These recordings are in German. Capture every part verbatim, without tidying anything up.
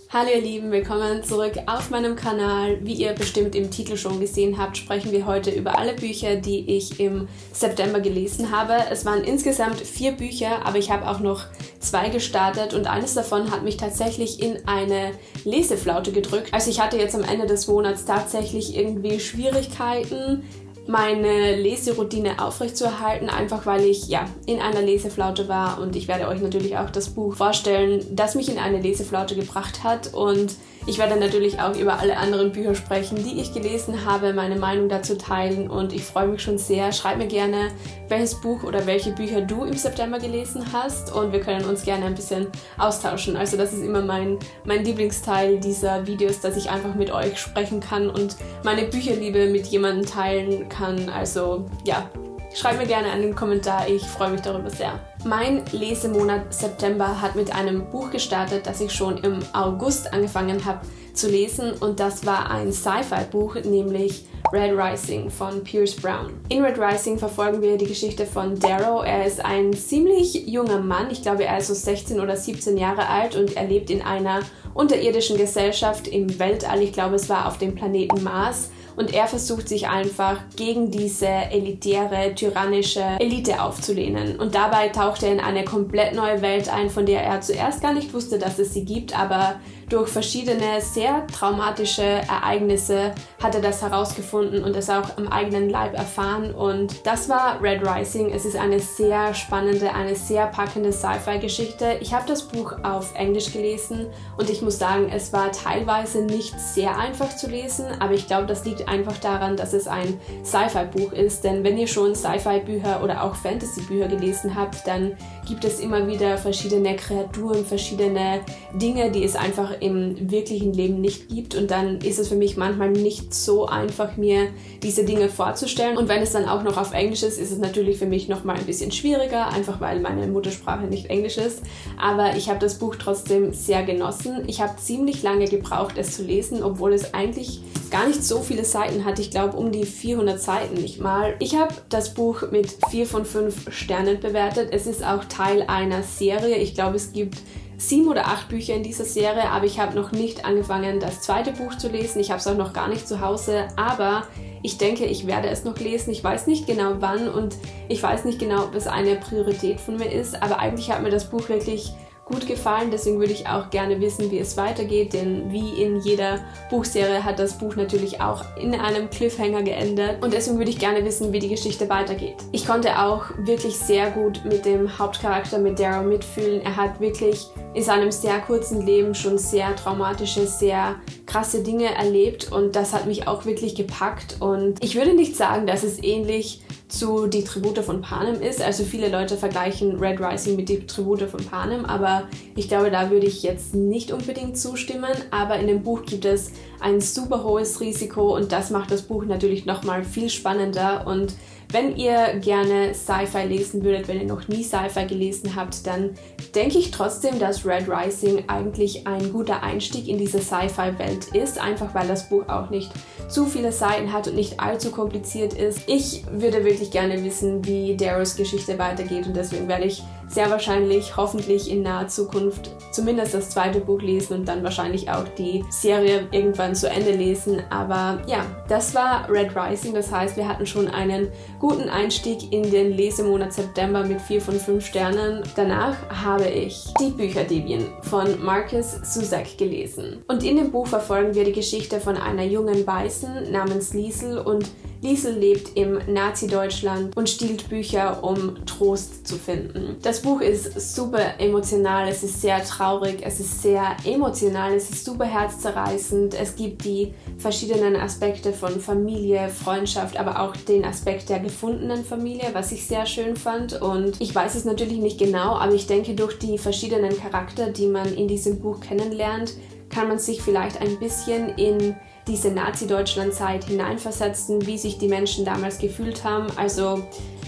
Hallo ihr Lieben, willkommen zurück auf meinem Kanal. Wie ihr bestimmt im Titel schon gesehen habt, sprechen wir heute über alle Bücher, die ich im September gelesen habe. Es waren insgesamt vier Bücher, aber ich habe auch noch zwei gestartet und eines davon hat mich tatsächlich in eine Leseflaute gedrückt. Also ich hatte jetzt am Ende des Monats tatsächlich irgendwie Schwierigkeiten, meine Leseroutine aufrechtzuerhalten, einfach weil ich ja in einer Leseflaute war, und ich werde euch natürlich auch das Buch vorstellen, das mich in eine Leseflaute gebracht hat, und ich werde natürlich auch über alle anderen Bücher sprechen, die ich gelesen habe, meine Meinung dazu teilen, und ich freue mich schon sehr. Schreib mir gerne, welches Buch oder welche Bücher du im September gelesen hast, und wir können uns gerne ein bisschen austauschen. Also das ist immer mein, mein Lieblingsteil dieser Videos, dass ich einfach mit euch sprechen kann und meine Bücherliebe mit jemandem teilen kann. Also ja, schreibt mir gerne einen Kommentar, ich freue mich darüber sehr. Mein Lesemonat September hat mit einem Buch gestartet, das ich schon im August angefangen habe zu lesen, und das war ein Sci-Fi-Buch, nämlich Red Rising von Pierce Brown. In Red Rising verfolgen wir die Geschichte von Darrow. Er ist ein ziemlich junger Mann, ich glaube er ist so sechzehn oder siebzehn Jahre alt, und er lebt in einer unterirdischen Gesellschaft im Weltall, ich glaube es war auf dem Planeten Mars. Und er versucht sich einfach gegen diese elitäre, tyrannische Elite aufzulehnen. Und dabei taucht er in eine komplett neue Welt ein, von der er zuerst gar nicht wusste, dass es sie gibt, aber durch verschiedene sehr traumatische Ereignisse hat er das herausgefunden und es auch am eigenen Leib erfahren. Und das war Red Rising. Es ist eine sehr spannende, eine sehr packende Sci-Fi-Geschichte. Ich habe das Buch auf Englisch gelesen und ich muss sagen, es war teilweise nicht sehr einfach zu lesen, aber ich glaube, das liegt einfach daran, dass es ein Sci-Fi-Buch ist, denn wenn ihr schon Sci-Fi-Bücher oder auch Fantasy-Bücher gelesen habt, dann gibt es immer wieder verschiedene Kreaturen, verschiedene Dinge, die es einfach im wirklichen Leben nicht gibt, und dann ist es für mich manchmal nicht so einfach, mir diese Dinge vorzustellen, und wenn es dann auch noch auf Englisch ist, ist es natürlich für mich nochmal ein bisschen schwieriger, einfach weil meine Muttersprache nicht Englisch ist, aber ich habe das Buch trotzdem sehr genossen. Ich habe ziemlich lange gebraucht, es zu lesen, obwohl es eigentlich gar nicht so viele Seiten hat. Ich glaube um die vierhundert Seiten nicht mal. Ich habe das Buch mit vier von fünf Sternen bewertet. Es ist auch Teil einer Serie. Ich glaube, es gibt sieben oder acht Bücher in dieser Serie, aber ich habe noch nicht angefangen, das zweite Buch zu lesen. Ich habe es auch noch gar nicht zu Hause, aber ich denke, ich werde es noch lesen. Ich weiß nicht genau wann und ich weiß nicht genau, ob es eine Priorität von mir ist, aber eigentlich hat mir das Buch wirklich gut gefallen, deswegen würde ich auch gerne wissen, wie es weitergeht, denn wie in jeder Buchserie hat das Buch natürlich auch in einem Cliffhanger geendet, und deswegen würde ich gerne wissen, wie die Geschichte weitergeht. Ich konnte auch wirklich sehr gut mit dem Hauptcharakter, mit Darrow, mitfühlen. Er hat wirklich in seinem sehr kurzen Leben schon sehr traumatische, sehr krasse Dinge erlebt, und das hat mich auch wirklich gepackt, und ich würde nicht sagen, dass es ähnlich zu Die Tribute von Panem ist. Also viele Leute vergleichen Red Rising mit Die Tribute von Panem, aber ich glaube, da würde ich jetzt nicht unbedingt zustimmen. Aber in dem Buch gibt es ein super hohes Risiko, und das macht das Buch natürlich nochmal viel spannender. Und wenn ihr gerne Sci-Fi lesen würdet, wenn ihr noch nie Sci-Fi gelesen habt, dann denke ich trotzdem, dass Red Rising eigentlich ein guter Einstieg in diese Sci-Fi-Welt ist, einfach weil das Buch auch nicht zu viele Seiten hat und nicht allzu kompliziert ist. Ich würde wirklich gerne wissen, wie Darrows Geschichte weitergeht, und deswegen werde ich sehr wahrscheinlich, hoffentlich in naher Zukunft, zumindest das zweite Buch lesen und dann wahrscheinlich auch die Serie irgendwann zu Ende lesen. Aber ja, das war Red Rising, das heißt, wir hatten schon einen guten Einstieg in den Lesemonat September mit vier von fünf Sternen. Danach habe ich Die Bücherdiebin von Marcus Zusak gelesen. Und in dem Buch verfolgen wir die Geschichte von einer jungen Weißen namens Liesel, und Liesel lebt im Nazi-Deutschland und stiehlt Bücher, um Trost zu finden. Das Buch ist super emotional, es ist sehr traurig, es ist sehr emotional, es ist super herzzerreißend. Es gibt die verschiedenen Aspekte von Familie, Freundschaft, aber auch den Aspekt der gefundenen Familie, was ich sehr schön fand. Und ich weiß es natürlich nicht genau, aber ich denke, durch die verschiedenen Charakter, die man in diesem Buch kennenlernt, kann man sich vielleicht ein bisschen in diese Nazi-Deutschland-Zeit hineinversetzen, wie sich die Menschen damals gefühlt haben. Also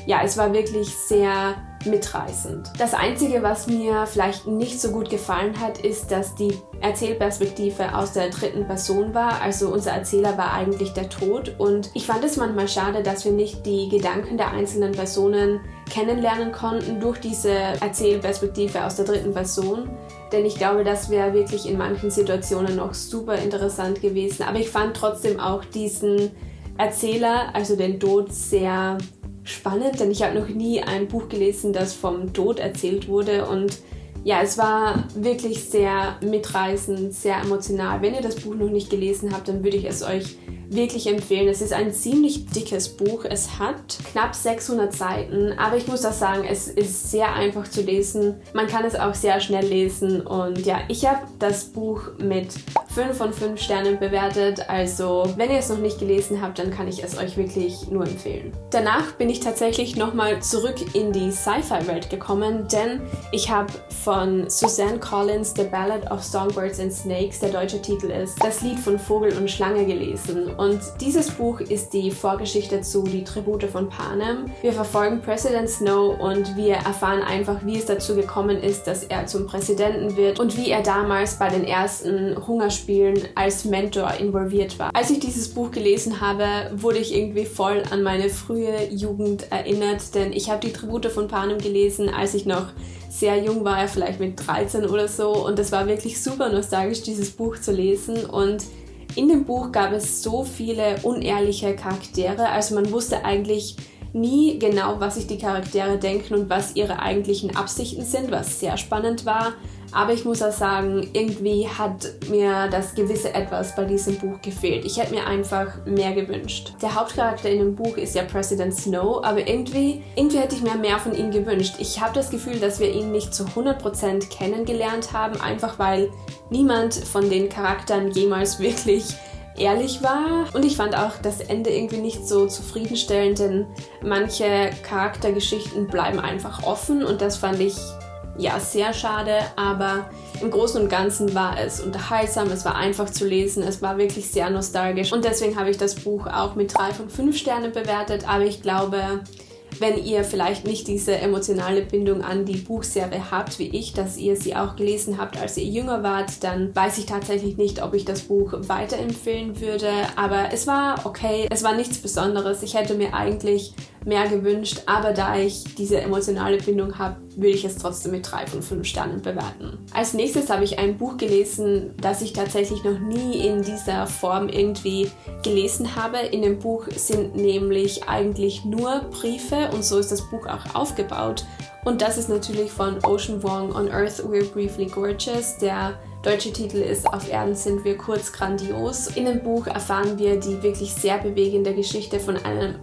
ja, es war wirklich sehr mitreißend. Das Einzige, was mir vielleicht nicht so gut gefallen hat, ist, dass die Erzählperspektive aus der dritten Person war. Also unser Erzähler war eigentlich der Tod und ich fand es manchmal schade, dass wir nicht die Gedanken der einzelnen Personen kennenlernen konnten durch diese Erzählperspektive aus der dritten Person. Denn ich glaube, das wäre wirklich in manchen Situationen noch super interessant gewesen. Aber ich fand trotzdem auch diesen Erzähler, also den Tod, sehr spannend, denn ich habe noch nie ein Buch gelesen, das vom Tod erzählt wurde und ja, es war wirklich sehr mitreißend, sehr emotional. Wenn ihr das Buch noch nicht gelesen habt, dann würde ich es euch wirklich empfehlen. Es ist ein ziemlich dickes Buch. Es hat knapp sechshundert Seiten, aber ich muss auch sagen, es ist sehr einfach zu lesen. Man kann es auch sehr schnell lesen und ja, ich habe das Buch mit fünf von fünf Sternen bewertet. Also, wenn ihr es noch nicht gelesen habt, dann kann ich es euch wirklich nur empfehlen. Danach bin ich tatsächlich nochmal zurück in die Sci-Fi-Welt gekommen, denn ich habe von Suzanne Collins The Ballad of Songbirds and Snakes, der deutsche Titel ist, das Lied von Vogel und Schlange gelesen. Und dieses Buch ist die Vorgeschichte zu Die Tribute von Panem. Wir verfolgen Präsident Snow und wir erfahren einfach, wie es dazu gekommen ist, dass er zum Präsidenten wird und wie er damals bei den ersten Hungerspielen als Mentor involviert war. Als ich dieses Buch gelesen habe, wurde ich irgendwie voll an meine frühe Jugend erinnert, denn ich habe Die Tribute von Panem gelesen, als ich noch sehr jung war, vielleicht mit dreizehn oder so, und es war wirklich super nostalgisch, dieses Buch zu lesen. Und in dem Buch gab es so viele unehrliche Charaktere, also man wusste eigentlich nie genau, was sich die Charaktere denken und was ihre eigentlichen Absichten sind, was sehr spannend war. Aber ich muss auch sagen, irgendwie hat mir das gewisse Etwas bei diesem Buch gefehlt. Ich hätte mir einfach mehr gewünscht. Der Hauptcharakter in dem Buch ist ja Präsident Snow, aber irgendwie, irgendwie hätte ich mir mehr von ihm gewünscht. Ich habe das Gefühl, dass wir ihn nicht zu hundert Prozent kennengelernt haben, einfach weil niemand von den Charakteren jemals wirklich ehrlich war. Und ich fand auch das Ende irgendwie nicht so zufriedenstellend, denn manche Charaktergeschichten bleiben einfach offen und das fand ich ja sehr schade, aber im Großen und Ganzen war es unterhaltsam, es war einfach zu lesen, es war wirklich sehr nostalgisch und deswegen habe ich das Buch auch mit drei von fünf Sternen bewertet, aber ich glaube, wenn ihr vielleicht nicht diese emotionale Bindung an die Buchserie habt, wie ich, dass ihr sie auch gelesen habt, als ihr jünger wart, dann weiß ich tatsächlich nicht, ob ich das Buch weiterempfehlen würde. Aber es war okay, es war nichts Besonderes. Ich hätte mir eigentlich mehr gewünscht, aber da ich diese emotionale Bindung habe, würde ich es trotzdem mit drei von fünf Sternen bewerten. Als nächstes habe ich ein Buch gelesen, das ich tatsächlich noch nie in dieser Form irgendwie gelesen habe. In dem Buch sind nämlich eigentlich nur Briefe und so ist das Buch auch aufgebaut. Und das ist natürlich von Ocean Vuong, On Earth We're Briefly Gorgeous. Der deutsche Titel ist Auf Erden sind wir kurz grandios. In dem Buch erfahren wir die wirklich sehr bewegende Geschichte von einem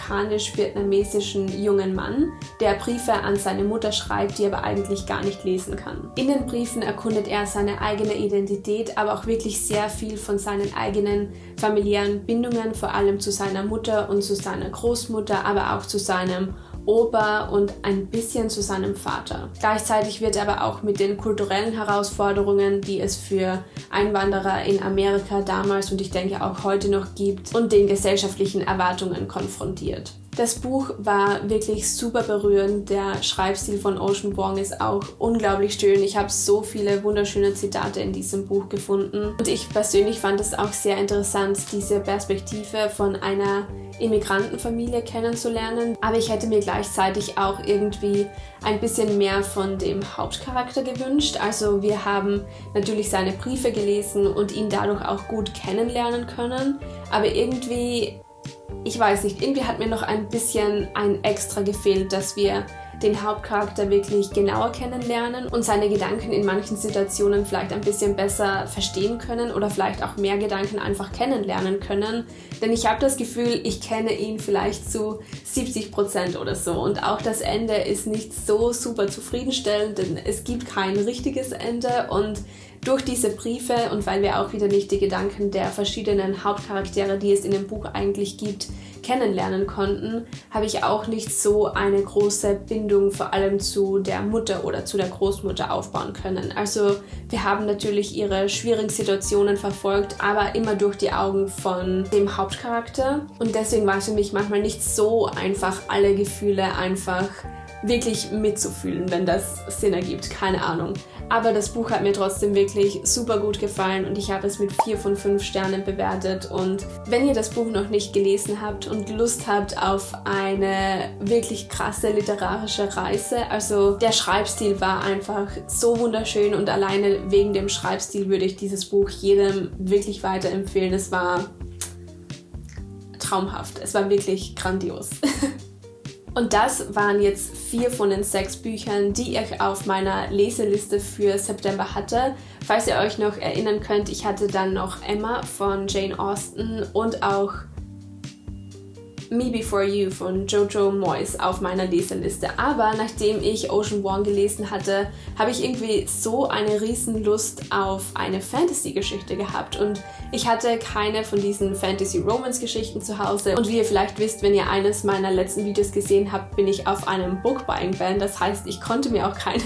amerikanisch-vietnamesischen jungen Mann, der Briefe an seine Mutter schreibt, die aber eigentlich gar nicht lesen kann. In den Briefen erkundet er seine eigene Identität, aber auch wirklich sehr viel von seinen eigenen familiären Bindungen, vor allem zu seiner Mutter und zu seiner Großmutter, aber auch zu seinem Opa und ein bisschen zu seinem Vater. Gleichzeitig wird er aber auch mit den kulturellen Herausforderungen, die es für Einwanderer in Amerika damals und ich denke auch heute noch gibt, und den gesellschaftlichen Erwartungen konfrontiert. Das Buch war wirklich super berührend. Der Schreibstil von Ocean Vuong ist auch unglaublich schön. Ich habe so viele wunderschöne Zitate in diesem Buch gefunden. Und ich persönlich fand es auch sehr interessant, diese Perspektive von einer Immigrantenfamilie kennenzulernen. Aber ich hätte mir gleichzeitig auch irgendwie ein bisschen mehr von dem Hauptcharakter gewünscht. Also wir haben natürlich seine Briefe gelesen und ihn dadurch auch gut kennenlernen können. Aber irgendwie, ich weiß nicht, irgendwie hat mir noch ein bisschen ein Extra gefehlt, dass wir den Hauptcharakter wirklich genauer kennenlernen und seine Gedanken in manchen Situationen vielleicht ein bisschen besser verstehen können oder vielleicht auch mehr Gedanken einfach kennenlernen können. Denn ich habe das Gefühl, ich kenne ihn vielleicht zu siebzig Prozent oder so. Und auch das Ende ist nicht so super zufriedenstellend, denn es gibt kein richtiges Ende und durch diese Briefe und weil wir auch wieder nicht die Gedanken der verschiedenen Hauptcharaktere, die es in dem Buch eigentlich gibt, kennenlernen konnten, habe ich auch nicht so eine große Bindung vor allem zu der Mutter oder zu der Großmutter aufbauen können. Also wir haben natürlich ihre schwierigen Situationen verfolgt, aber immer durch die Augen von dem Hauptcharakter. Und deswegen war es für mich manchmal nicht so einfach, alle Gefühle einfach wirklich mitzufühlen, wenn das Sinn ergibt, keine Ahnung. Aber das Buch hat mir trotzdem wirklich super gut gefallen und ich habe es mit vier von fünf Sternen bewertet. Und wenn ihr das Buch noch nicht gelesen habt und Lust habt auf eine wirklich krasse literarische Reise, also der Schreibstil war einfach so wunderschön und alleine wegen dem Schreibstil würde ich dieses Buch jedem wirklich weiterempfehlen. Es war traumhaft, es war wirklich grandios. Und das waren jetzt vier von den sechs Büchern, die ich auf meiner Leseliste für September hatte. Falls ihr euch noch erinnern könnt, ich hatte dann noch Emma von Jane Austen und auch Me Before You von Jojo Moyes auf meiner Leseliste. Aber nachdem ich Ocean Vuong gelesen hatte, habe ich irgendwie so eine riesen Lust auf eine Fantasy-Geschichte gehabt. Und ich hatte keine von diesen Fantasy-Romance-Geschichten zu Hause. Und wie ihr vielleicht wisst, wenn ihr eines meiner letzten Videos gesehen habt, bin ich auf einem Book-Buying-Ban. Das heißt, ich konnte mir auch keine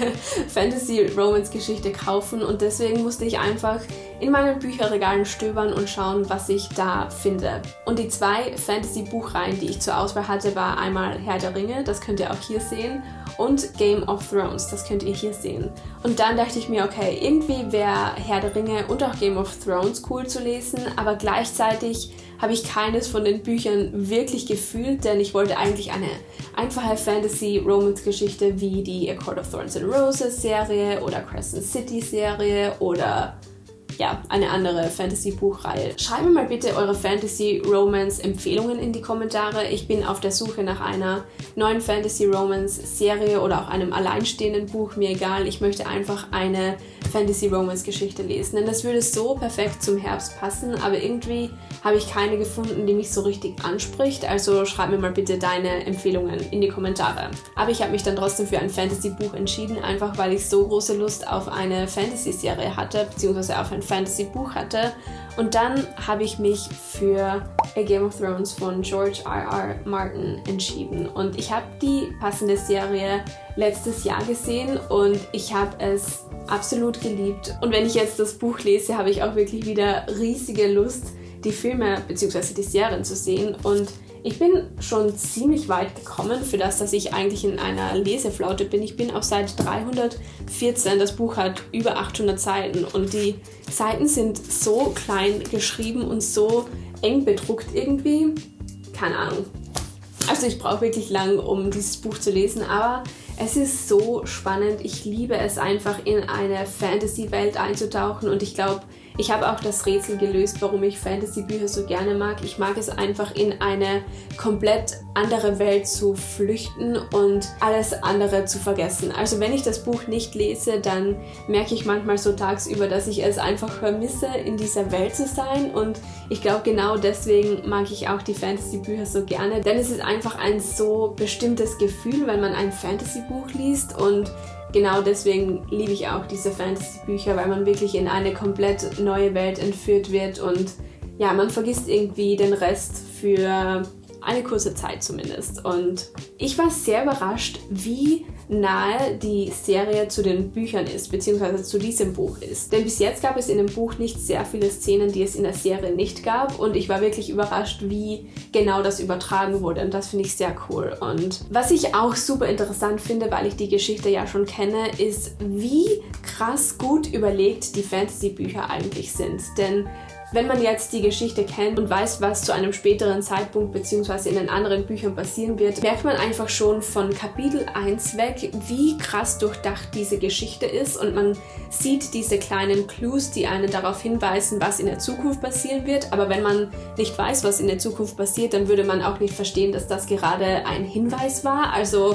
Fantasy-Romance-Geschichte kaufen. Und deswegen musste ich einfach in meinen Bücherregalen stöbern und schauen, was ich da finde. Und die zwei Fantasy-Buchreihen, die ich zur Auswahl hatte, war einmal Herr der Ringe, das könnt ihr auch hier sehen, und Game of Thrones, das könnt ihr hier sehen. Und dann dachte ich mir, okay, irgendwie wäre Herr der Ringe und auch Game of Thrones cool zu lesen, aber gleichzeitig habe ich keines von den Büchern wirklich gefühlt, denn ich wollte eigentlich eine einfache Fantasy-Romance-Geschichte wie die A Court of Thorns and Roses Serie oder Crescent City Serie oder ja, eine andere Fantasy-Buchreihe. Schreibt mir mal bitte eure Fantasy-Romance-Empfehlungen in die Kommentare. Ich bin auf der Suche nach einer neuen Fantasy-Romance-Serie oder auch einem alleinstehenden Buch, mir egal. Ich möchte einfach eine Fantasy-Romance-Geschichte lesen, denn das würde so perfekt zum Herbst passen, aber irgendwie habe ich keine gefunden, die mich so richtig anspricht, also schreib mir mal bitte deine Empfehlungen in die Kommentare. Aber ich habe mich dann trotzdem für ein Fantasy-Buch entschieden, einfach weil ich so große Lust auf eine Fantasy-Serie hatte, beziehungsweise auf ein Fantasy-Buch hatte. Und dann habe ich mich für A Game of Thrones von George R R. Martin entschieden. Und ich habe die passende Serie letztes Jahr gesehen und ich habe es absolut geliebt. Und wenn ich jetzt das Buch lese, habe ich auch wirklich wieder riesige Lust, die Filme bzw. die Serien zu sehen. Und ich bin schon ziemlich weit gekommen für das, dass ich eigentlich in einer Leseflaute bin. Ich bin auf Seite dreihundertvierzehn. Das Buch hat über achthundert Seiten und die Seiten sind so klein geschrieben und so eng bedruckt irgendwie. Keine Ahnung. Also ich brauche wirklich lang, um dieses Buch zu lesen, aber es ist so spannend. Ich liebe es einfach, in eine Fantasy-Welt einzutauchen und ich glaube, ich habe auch das Rätsel gelöst, warum ich Fantasy-Bücher so gerne mag. Ich mag es einfach, in eine komplett andere Welt zu flüchten und alles andere zu vergessen. Also wenn ich das Buch nicht lese, dann merke ich manchmal so tagsüber, dass ich es einfach vermisse, in dieser Welt zu sein. Und ich glaube, genau deswegen mag ich auch die Fantasy-Bücher so gerne. Denn es ist einfach ein so bestimmtes Gefühl, wenn man ein Fantasy-Buch liest, und genau deswegen liebe ich auch diese Fantasy-Bücher, weil man wirklich in eine komplett neue Welt entführt wird und ja, man vergisst irgendwie den Rest für eine kurze Zeit zumindest. Und ich war sehr überrascht, wie nahe die Serie zu den Büchern ist, beziehungsweise zu diesem Buch ist. Denn bis jetzt gab es in dem Buch nicht sehr viele Szenen, die es in der Serie nicht gab, und ich war wirklich überrascht, wie genau das übertragen wurde, und das finde ich sehr cool. Und was ich auch super interessant finde, weil ich die Geschichte ja schon kenne, ist, wie krass gut überlegt die Fantasy-Bücher eigentlich sind. Denn wenn man jetzt die Geschichte kennt und weiß, was zu einem späteren Zeitpunkt bzw. in den anderen Büchern passieren wird, merkt man einfach schon von Kapitel eins weg, wie krass durchdacht diese Geschichte ist, und man sieht diese kleinen Clues, die einen darauf hinweisen, was in der Zukunft passieren wird. Aber wenn man nicht weiß, was in der Zukunft passiert, dann würde man auch nicht verstehen, dass das gerade ein Hinweis war. Also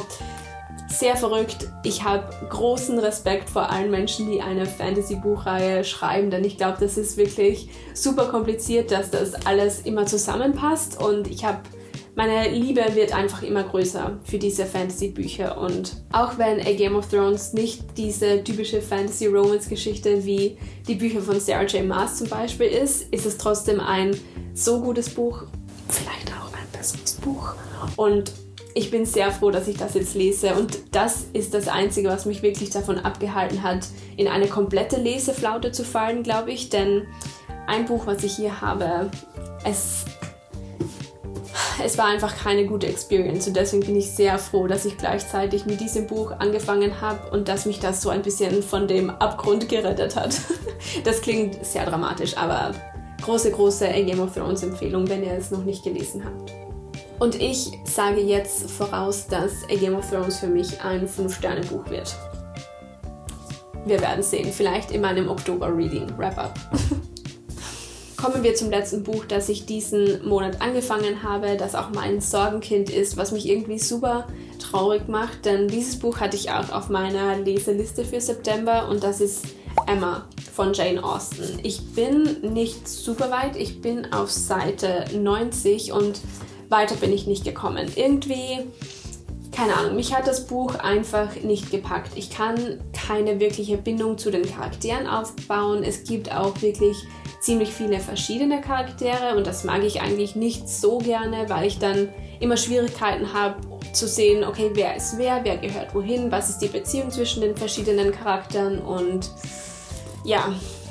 sehr verrückt. Ich habe großen Respekt vor allen Menschen, die eine Fantasy-Buchreihe schreiben, denn ich glaube, das ist wirklich super kompliziert, dass das alles immer zusammenpasst, und ich habe meine Liebe wird einfach immer größer für diese Fantasy-Bücher. Und auch wenn A Game of Thrones nicht diese typische Fantasy-Romance-Geschichte wie die Bücher von Sarah J. Maas zum Beispiel ist, ist es trotzdem ein so gutes Buch, vielleicht auch ein besseres Buch. Und ich bin sehr froh, dass ich das jetzt lese. Und das ist das Einzige, was mich wirklich davon abgehalten hat, in eine komplette Leseflaute zu fallen, glaube ich. Denn ein Buch, was ich hier habe, es... Es war einfach keine gute Experience und deswegen bin ich sehr froh, dass ich gleichzeitig mit diesem Buch angefangen habe und dass mich das so ein bisschen von dem Abgrund gerettet hat. Das klingt sehr dramatisch, aber große, große A Game of Thrones Empfehlung, wenn ihr es noch nicht gelesen habt. Und ich sage jetzt voraus, dass A Game of Thrones für mich ein fünf Sterne Buch wird. Wir werden sehen, vielleicht in meinem Oktober-Reading, Wrap-Up. Kommen wir zum letzten Buch, das ich diesen Monat angefangen habe, das auch mein Sorgenkind ist, was mich irgendwie super traurig macht, denn dieses Buch hatte ich auch auf meiner Leseliste für September und das ist Emma von Jane Austen. Ich bin nicht super weit, ich bin auf Seite neunzig und weiter bin ich nicht gekommen. Irgendwie, keine Ahnung, mich hat das Buch einfach nicht gepackt. Ich kann keine wirkliche Bindung zu den Charakteren aufbauen. Es gibt auch wirklich ziemlich viele verschiedene Charaktere und das mag ich eigentlich nicht so gerne, weil ich dann immer Schwierigkeiten habe zu sehen, okay, wer ist wer, wer gehört wohin, was ist die Beziehung zwischen den verschiedenen Charakteren und ja,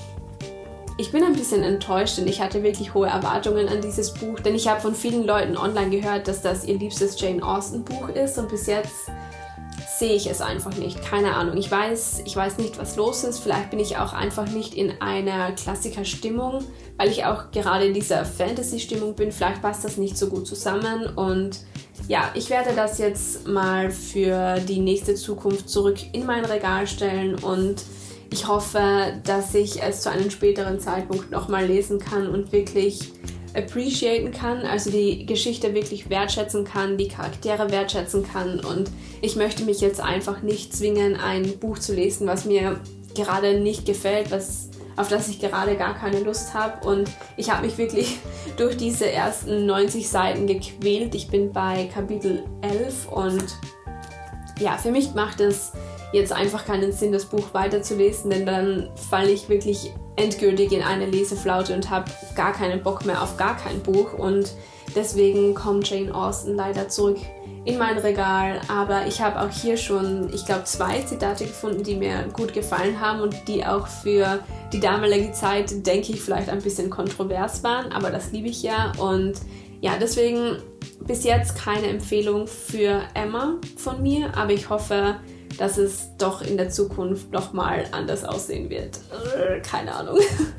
ich bin ein bisschen enttäuscht, denn ich hatte wirklich hohe Erwartungen an dieses Buch, denn ich habe von vielen Leuten online gehört, dass das ihr liebstes Jane Austen Buch ist und bis jetzt sehe ich es einfach nicht. Keine Ahnung. Ich weiß, ich weiß nicht, was los ist. Vielleicht bin ich auch einfach nicht in einer Klassiker-Stimmung, weil ich auch gerade in dieser Fantasy-Stimmung bin. Vielleicht passt das nicht so gut zusammen. Und ja, ich werde das jetzt mal für die nächste Zukunft zurück in mein Regal stellen und ich hoffe, dass ich es zu einem späteren Zeitpunkt nochmal lesen kann und wirklich appreciaten kann, also die Geschichte wirklich wertschätzen kann, die Charaktere wertschätzen kann und ich möchte mich jetzt einfach nicht zwingen, ein Buch zu lesen, was mir gerade nicht gefällt, was, auf das ich gerade gar keine Lust habe und ich habe mich wirklich durch diese ersten neunzig Seiten gequält. Ich bin bei Kapitel elf und ja, für mich macht es jetzt einfach keinen Sinn, das Buch weiterzulesen, denn dann falle ich wirklich endgültig in eine Leseflaute und habe gar keinen Bock mehr auf gar kein Buch und deswegen kommt Jane Austen leider zurück in mein Regal, aber ich habe auch hier schon, ich glaube, zwei Zitate gefunden, die mir gut gefallen haben und die auch für die damalige Zeit, denke ich, vielleicht ein bisschen kontrovers waren, aber das liebe ich ja und ja, deswegen bis jetzt keine Empfehlung für Emma von mir, aber ich hoffe, dass es doch in der Zukunft nochmal anders aussehen wird. Keine Ahnung.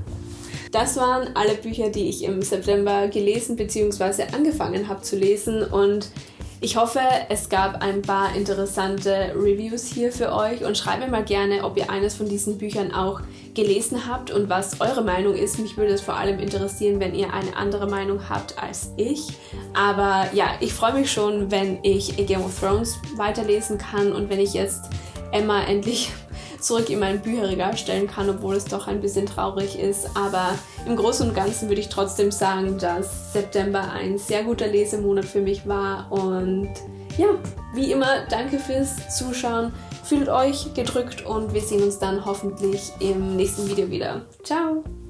Das waren alle Bücher, die ich im September gelesen bzw. angefangen habe zu lesen und ich hoffe, es gab ein paar interessante Reviews hier für euch und schreibt mir mal gerne, ob ihr eines von diesen Büchern auch gelesen habt und was eure Meinung ist. Mich würde es vor allem interessieren, wenn ihr eine andere Meinung habt als ich. Aber ja, ich freue mich schon, wenn ich A Game of Thrones weiterlesen kann und wenn ich jetzt Emma endlich zurück in mein Bücherregal stellen kann, obwohl es doch ein bisschen traurig ist. Aber im Großen und Ganzen würde ich trotzdem sagen, dass September ein sehr guter Lesemonat für mich war. Und ja, wie immer, danke fürs Zuschauen. Fühlt euch gedrückt und wir sehen uns dann hoffentlich im nächsten Video wieder. Ciao!